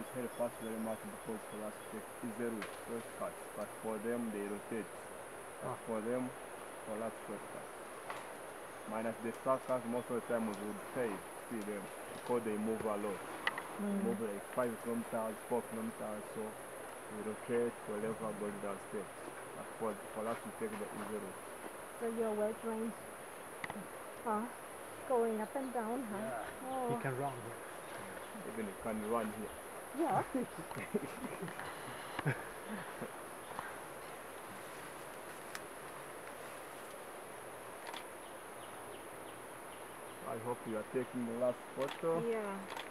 help us very much because for us to take easy route, shortcuts, but for them they rotate. But for them, for us shortcuts. Minus the suckers, most of the time we would see them because they move a lot. Move like 5 kilometers, 4 kilometers, so we rotate wherever goes downstairs. But for us to take the easy route. So you're well trained. Going up and down, huh? Yeah. Oh. He can run here. Even he can run here. Yeah. I hope you are taking the last photo. Yeah.